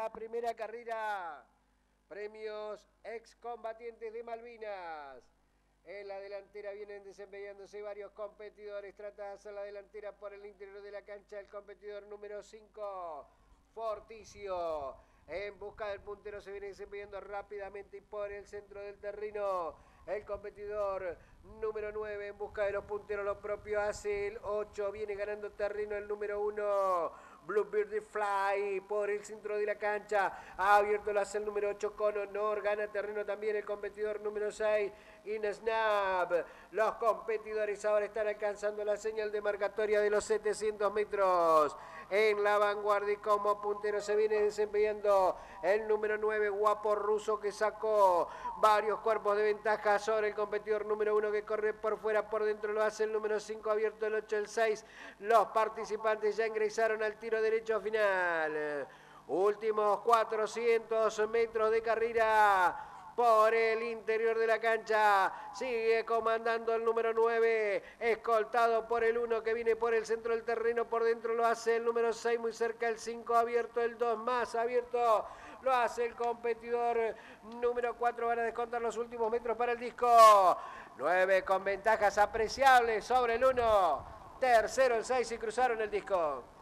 la primera carrera. Premios excombatientes de Malvinas. En la delantera vienen desempeñándose varios competidores. Trata de hacer la delantera por el interior de la cancha el competidor número 5, Forticio. En busca del puntero se viene desempeñando rápidamente y por el centro del terreno el competidor número 9 en busca de los punteros. Lo propio hace el 8. Viene ganando terreno el número 1. Bluebird Fly por el centro de la cancha. Ha abierto la el número 8 con honor. Gana terreno también el competidor número 6. Inesnab. Los competidores ahora están alcanzando la señal demarcatoria de los 700 metros. En la vanguardia y como puntero se viene desempeñando el número 9, Guapo Ruso, que sacó varios cuerpos de ventaja sobre el competidor número 1 que corre por fuera, por dentro lo hace el número 5, abierto el 8, el 6. Los participantes ya ingresaron al tiro derecho final. Últimos 400 metros de carrera. Por el interior de la cancha sigue comandando el número 9, escoltado por el 1 que viene por el centro del terreno, por dentro lo hace el número 6, muy cerca el 5, abierto el 2, más abierto lo hace el competidor número 4, van a descontar los últimos metros para el disco, 9 con ventajas apreciables sobre el 1, tercero el 6 y cruzaron el disco.